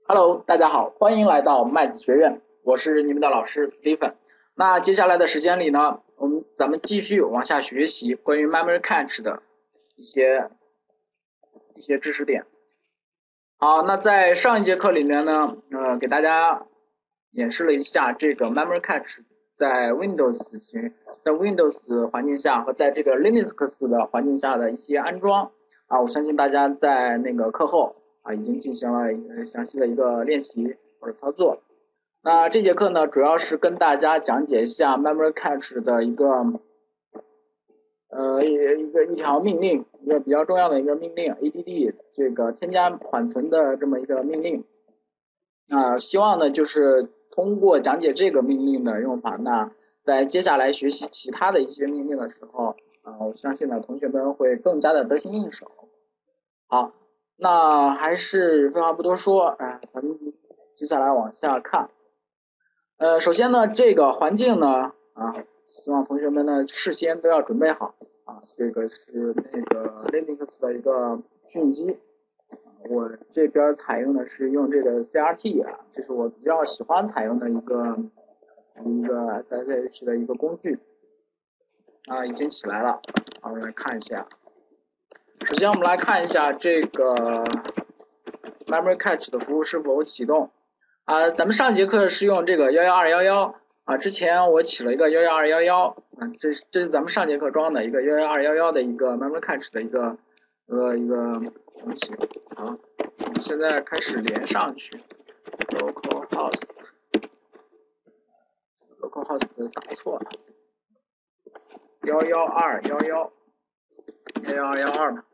Hello，大家好，欢迎来到麦子学院，我是你们的老师 Stephen。那接下来的时间里呢，咱们继续往下学习关于 Memory Cache 的一些知识点。好，那在上一节课里面呢，给大家演示了一下这个 Memory Cache 在 Windows 环境下和在这个 Linux 的环境下的一些安装啊，我相信大家在那个课后啊已经进行了详细的一个练习或者操作。那这节课呢，主要是跟大家讲解一下 Memory Cache 的一条命令，一个比较重要的一个命令 add 这个添加缓存的这么一个命令。希望呢就是通过讲解这个命令的用法，那在接下来学习其他的一些命令的时候，我相信呢同学们会更加的得心应手。好，那还是废话不多说，咱们接下来往下看。首先呢，这个环境呢，希望同学们呢事先都要准备好啊。这个是那个 Linux 的一个虚拟机，我这边采用的是用这个 CRT 啊，这是我比较喜欢采用的一个SSH 的一个工具啊，已经起来了。好，我们来看一下。首先我们来看一下这个 Memory Cache 的服务是否启动。咱们上节课是用这个11211啊，之前我起了一个11211啊，这是咱们上节课装的一个11211的一个 Memory Cache 的一个东西。好，我们现在开始连上去 localhost 打错了11211嘛。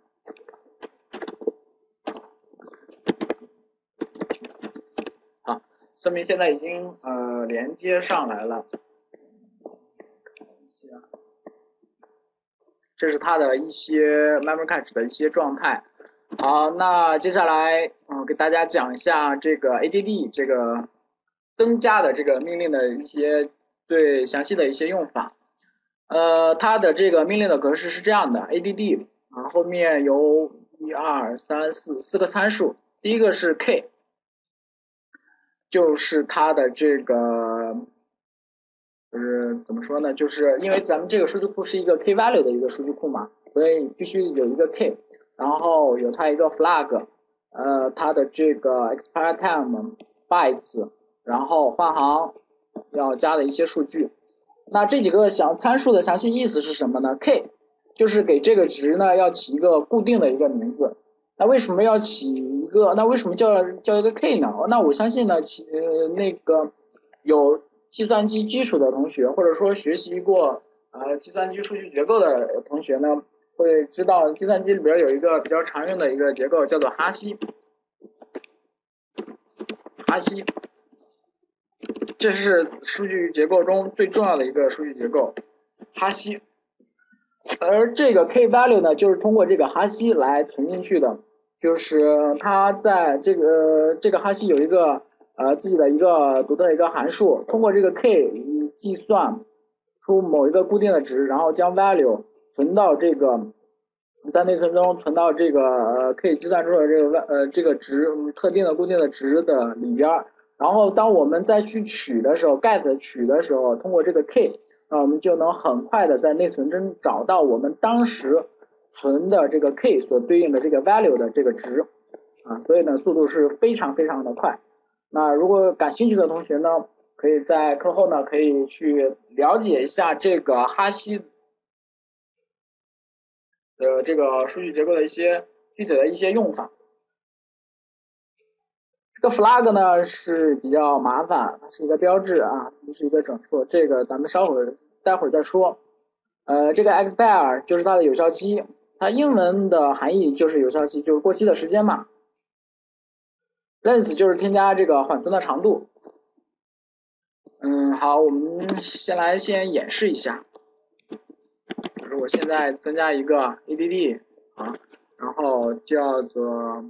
好，说明现在已经连接上来了。这是它的一些 Memory Cache 的一些状态。好，那接下来给大家讲一下这个 add 这个增加的这个命令的一些最详细的一些用法。它的这个命令的格式是这样的 ，add 后面有4个参数，第一个是 k， 就是它的这个就是怎么说呢？就是因为咱们这个数据库是一个 k value 的一个数据库嘛，所以必须有一个 k， 然后有它一个 flag， 它的这个 expire time bytes， 然后换行要加的一些数据。那这几个参数的详细意思是什么呢 ？k 就是给这个值呢要起一个固定的一个名字。那为什么要起一个？那为什么叫一个 k 呢？那我相信呢，那个有计算机基础的同学，或者说学习过计算机数据结构的同学呢，会知道计算机里边有一个比较常用的一个结构叫做哈希。这是数据结构中最重要的一个数据结构，哈希。而这个 k value 呢，就是通过这个哈希来存进去的，就是它在这个哈希有一个自己的一个独特的一个函数，通过这个 k 计算出某一个固定的值，然后将 value 存到这个在内存中存到这个可以计算出的这个值特定的固定的值的里边，然后当我们再去取的时候 get 取的时候，通过这个 k， 我们就能很快的在内存中找到我们当时存的这个 k 所对应的这个 value 的这个值所以呢速度是非常非常的快。那如果感兴趣的同学呢，可以在课后呢可以去了解一下这个哈希的这个数据结构的一些具体的一些用法。这个 flag 呢是比较麻烦，它是一个标志啊，不是一个整数，这个咱们待会儿再说。这个 expire 就是它的有效期，它英文的含义就是有效期，就是过期的时间嘛。length 就是添加这个缓存的长度。好，我们先演示一下。就是我现在增加一个 add 然后叫做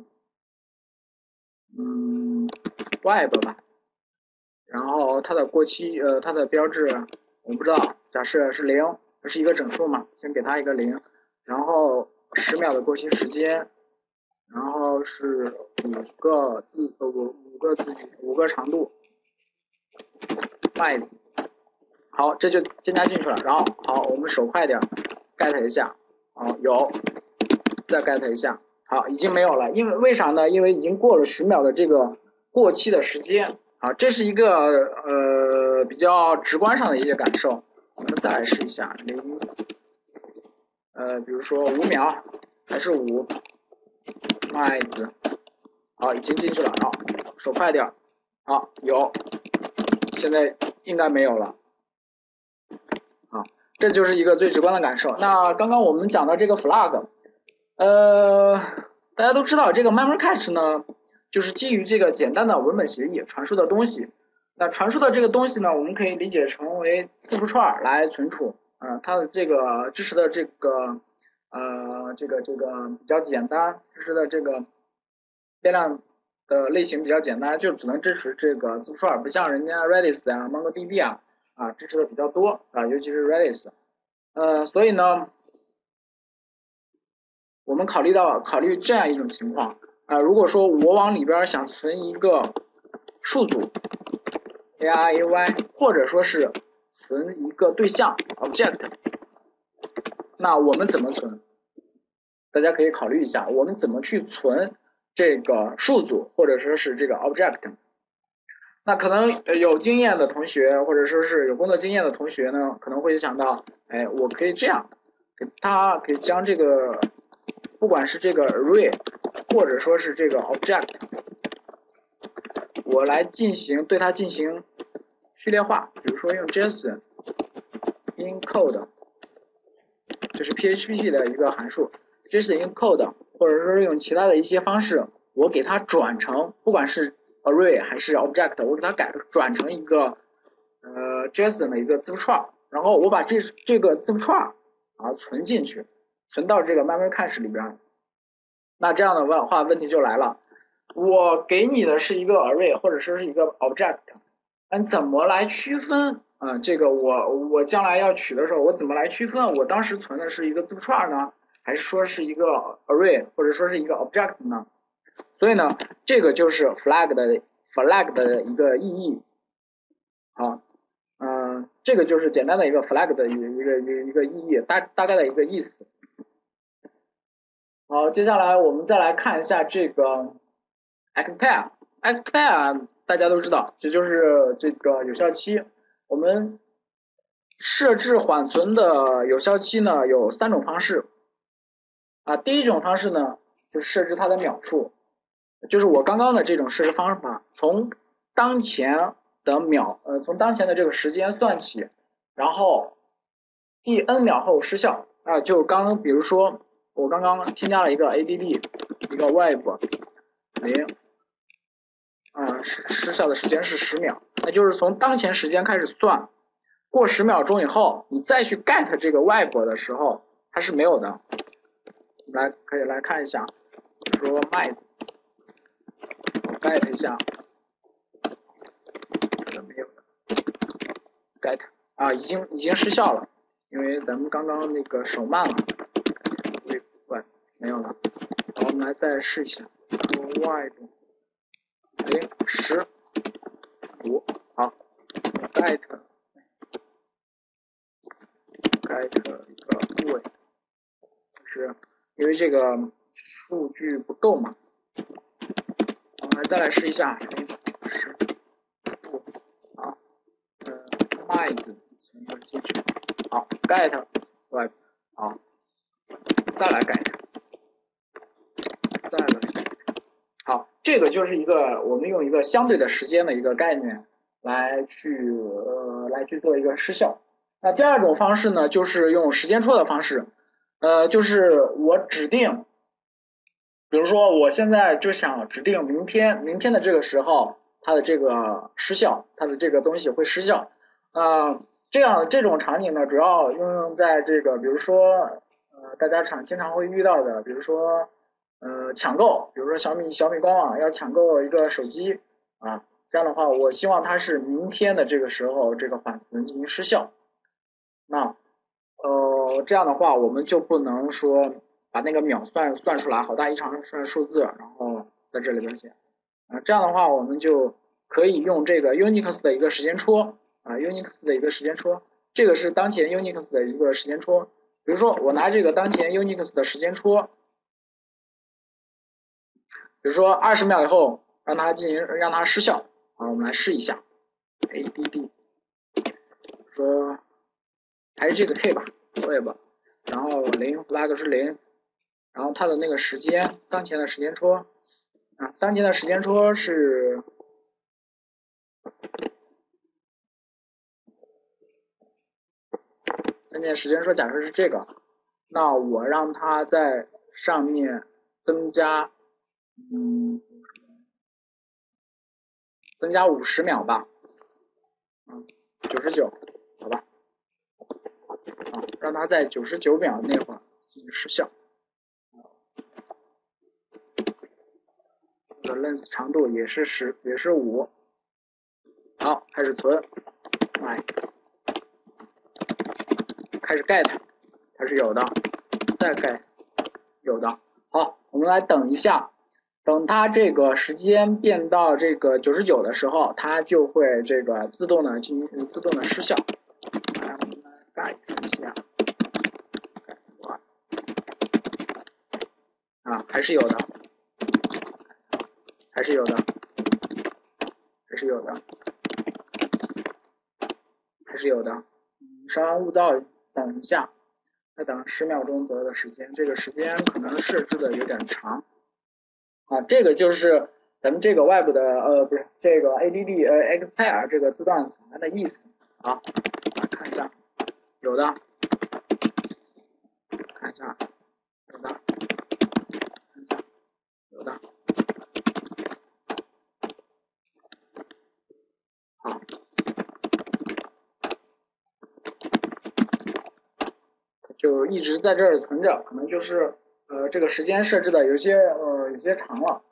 web 吧，然后它的过期它的标志我不知道，假设是0，这是一个整数嘛，先给它一个0，然后10秒的过期时间，然后是5个歌长度麦子，好，这就添加进去了。然后好，我们手快点 get 一下，好有，再 get 一下，好已经没有了，因为为啥呢？因为已经过了10秒的这个过期的时间啊，这是一个比较直观上的一些感受。我们再来试一下比如说5秒还是5麦子，好已经进去了啊，手快点，好有，现在应该没有了。啊，这就是一个最直观的感受。那刚刚我们讲到这个 flag，大家都知道这个 memory cache 呢，就是基于这个简单的文本协议传输的东西。那传输的这个东西呢，我们可以理解成为字符串来存储。它的这个支持的这个比较简单，支持的这个变量的类型比较简单，就只能支持这个字符串，不像人家 Redis 啊、MongoDB 啊支持的比较多啊，尤其是 Redis。所以呢，我们考虑这样一种情况如果说我往里边想存一个数组 ARAY， 或者说是存一个对象 object， 那我们怎么存？大家可以考虑一下，我们怎么去存这个数组或者说是这个 object。那可能有经验的同学，或者说是有工作经验的同学呢，可能会想到，哎，我可以这样，可以将这个，不管是这个 array， 或者说是这个 object， 我来对它进行序列化，比如说用 JSON encode， 这是 PHP 的一个函数 ，JSON encode， 或者说是用其他的一些方式，我给它转成，不管是array 还是 object， 我给它转成一个JSON 的一个字符串，然后我把这个字符串存进去，存到这个 memory cache 里边。那这样的话问题就来了，我给你的是一个 array 或者说是一个 object， 怎么来区分这个我将来要取的时候，我怎么来区分我当时存的是一个字符串呢，还是说是一个 array 或者说是一个 object 呢？所以呢，这个就是 flag 的一个意义。好，这个就是简单的一个 flag 的一个意义，大概的一个意思。好，接下来我们再来看一下这个 expire 大家都知道，这就是这个有效期。我们设置缓存的有效期呢有3种方式第一种方式呢就是设置它的秒数，就是我刚刚的这种设置方法，从当前的这个时间算起，然后第 n 秒后失效就比如说我刚刚添加了一个 add 一个 web 0失效的时间是10秒，那就是从当前时间开始算，过10秒钟以后，你再去 get 这个 web 的时候，它是没有的。可以来看一下，比如说麦子，我 get 一下，没有的 get 已经失效了，因为咱们刚刚那个手慢了，没有了。好，我们来再试一下，说 web 0 10 5，好 get 一个位，就是因为这个数据不够嘛。我们再来试一下10 5麦子进去，好 get web 好，再来 get。好，这个就是我们用一个相对的时间的一个概念来去做一个失效。那第二种方式呢，就是用时间戳的方式，就是我指定，比如说我现在就想指定明天的这个时候它的这个失效，它的这个东西会失效。这种场景呢，主要应用在这个比如说大家经常会遇到的，比如说抢购，比如说小米官网要抢购一个手机这样的话我希望它是明天的这个时候这个缓存进行失效。那这样的话我们就不能说把那个秒算出来好大一长串数字，然后在这里边写这样的话我们就可以用这个 Unix 的一个时间戳啊 ，Unix 的一个时间戳，这个是当前 Unix 的一个时间戳。比如说我拿这个当前 Unix 的时间戳，比如说20秒以后让它失效啊，我们来试一下 add， 说还是这个 k 吧 web， 然后0 flag 是0，然后它的那个时间当前的时间戳啊，当前的时间戳是当前时间戳假设是这个，那我让它在上面增加50秒吧，99，好吧，啊，让它在99秒那会儿进行失效。这个 length 长度也是5，好，开始存，开始 get， 它是有的，再 get 有的。好，我们来等一下，等它这个时间变到这个99的时候，它就会这个自动的失效。来，我们来改一下，啊，还是有的，还是有的，还是有的，还是有的。稍安勿躁，等一下，再等10秒钟左右的时间，这个时间可能设置的有点长。啊，这个就是咱们这个外部的不是这个 add expire 这个字段存在的意思。好，来看一下，有的，看一下，有的，看一下，有的。好，就一直在这儿存着，可能就是这个时间设置的有些长了。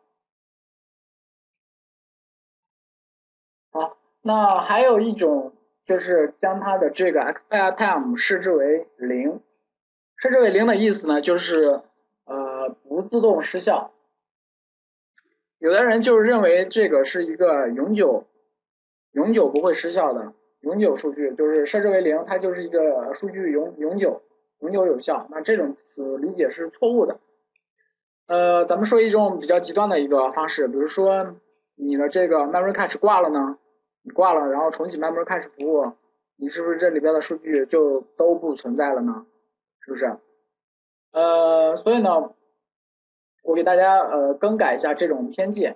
好，那还有一种就是将它的这个 expire time 设置为0，设置为0的意思呢，就是不自动失效。有的人就是认为这个是一个永久不会失效的永久数据，就是设置为0，它就是一个数据永久有效。那这种理解是错误的。咱们说一种比较极端的一个方式，比如说你的这个 memory cache 挂了呢，你挂了，然后重启 memory cache 服务，你是不是这里边的数据就都不存在了呢？是不是？所以呢，我给大家更改一下这种偏见。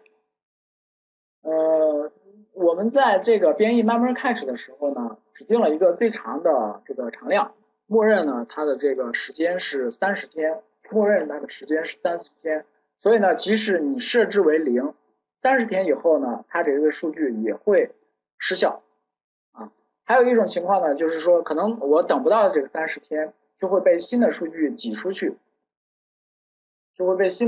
我们在这个编译 memory cache 的时候呢，指定了一个最长的这个常量，默认呢它的这个时间是30天，默认它的时间是30天。所以呢，即使你设置为0，30天以后呢，它这个数据也会失效啊。还有一种情况呢，就是说可能我等不到这个30天，就会被新的数据挤出去，这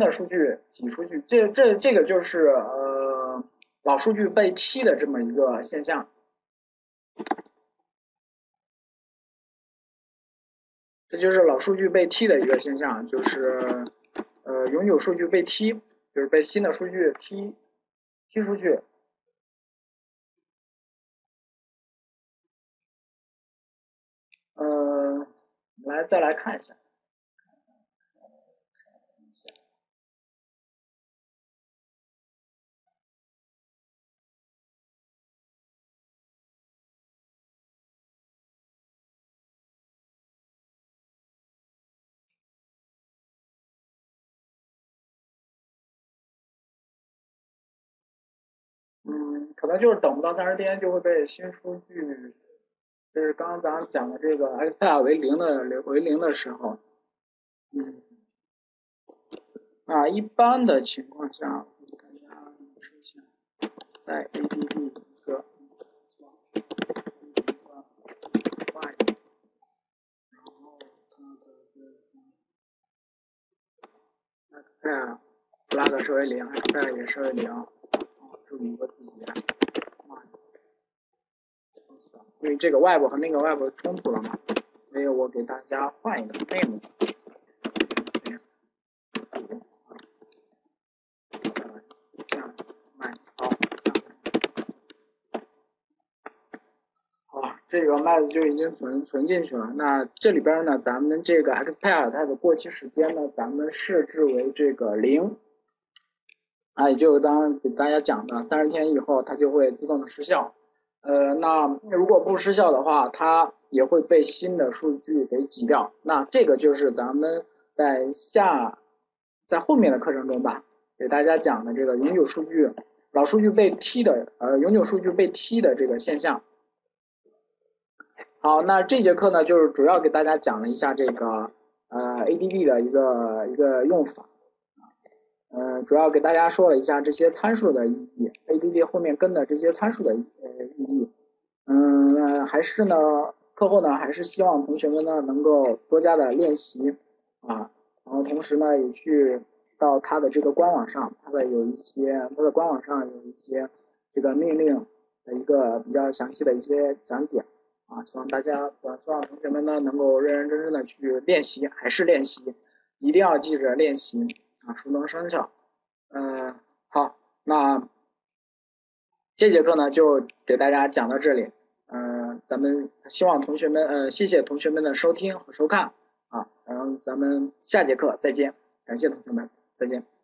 个就是老数据被踢的这么一个现象。这就是老数据被踢的一个现象，就是永久数据被踢，就是被新的数据踢出去。再来看一下。可能就是等不到30天就会被新数据，就是刚刚咱们讲的这个 expire 为0的时候，一般的情况下，给大家试一下，在 add 一个然后它的这个flag 设为0 expire 也设为0，注意一个字节，因为这个 web 和那个 web 冲突了嘛，所以我给大家换一个 name。好， 这个麦子就已经存进去了。那这里边呢，咱们这个 expire 它的过期时间呢，咱们设置为这个0，啊，也就是当给大家讲的30天以后，它就会自动的失效。那如果不失效的话，它也会被新的数据给挤掉。那这个就是咱们在后面的课程中吧，给大家讲的这个永久数据、老数据被踢的永久数据被踢的这个现象。好，那这节课呢，就是主要给大家讲了一下这个ADB 的一个用法。主要给大家说了一下这些参数的意义 ，ADB 后面跟的这些参数的意义。还是呢，课后呢还是希望同学们呢能够多加的练习啊，然后同时呢也去到他的这个官网上，他的官网上有一些这个命令的一个比较详细的一些讲解啊，希望同学们呢能够认认真真的去练习，还是练习，一定要记着练习啊，熟能生巧。好，那这节课呢就给大家讲到这里。咱们希望同学们谢谢同学们的收听和收看啊，然后咱们下节课再见，感谢同学们，再见。